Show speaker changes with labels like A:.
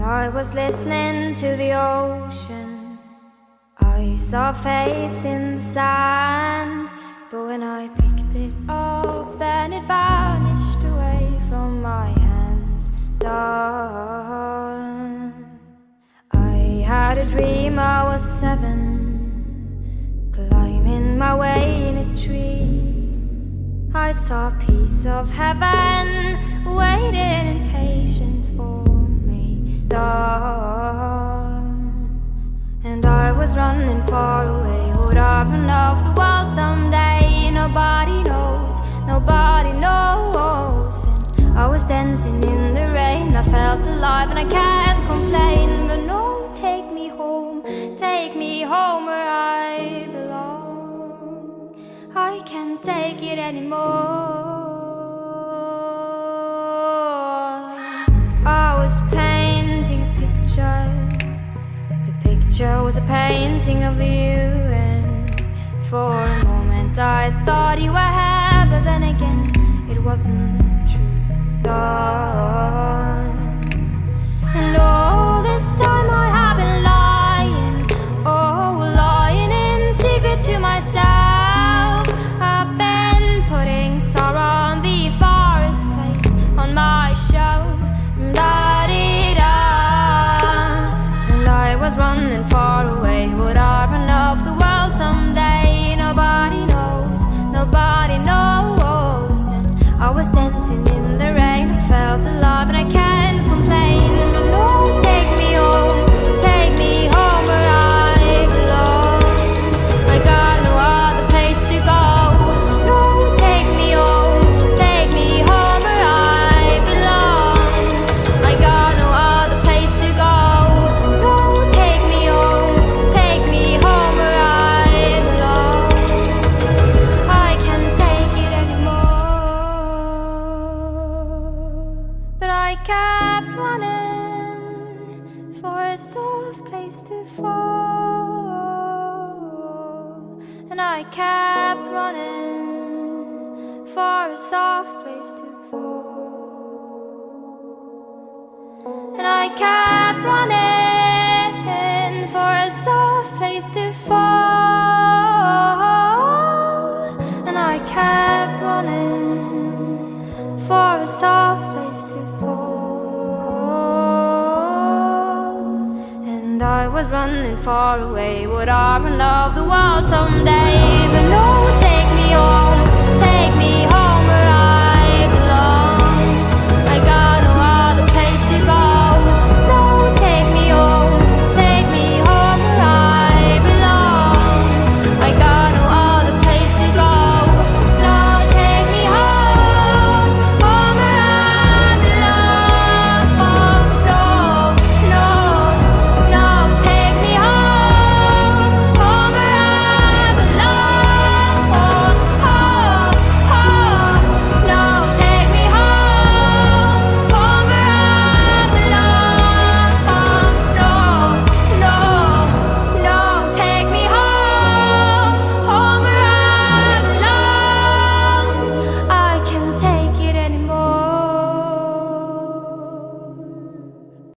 A: I was listening to the ocean. I saw a face in the sand, but when I picked it up, then it vanished away from my hands. Done. I had a dream I was 7, climbing my way in a tree. I saw a piece of heaven waiting impatient for me. Done. And I was running far away. Would I run off the world someday? Nobody knows, nobody knows. And I was dancing in the rain. I felt alive and I can't complain. But no, take me home where I belong. I can't take it anymore. I was painting a picture. The picture was a painting of you, and for a moment I thought you were here, but then again it wasn't true. Done. And all this time I have been lying, oh, lying in secret to myself. I've been putting sorrow on the forest place on my shelf. Da-dee-da. And I was running far away. Would I run off the world someday? Nobody knows, nobody knows. And I was dancing in the rain. I felt alive and I can't complain. But no, take me home where I belong. I got no other place to go. No, take me home where I belong. I got no other place to go. No, take me home where I belong. I can't take it anymore. But I kept running for a soft place to fall. And I kept running for a soft place to fall. And I kept running for a soft place to fall. And I kept running for a soft place to fall. And I was running far away. Would I run off the world someday? But no, take me home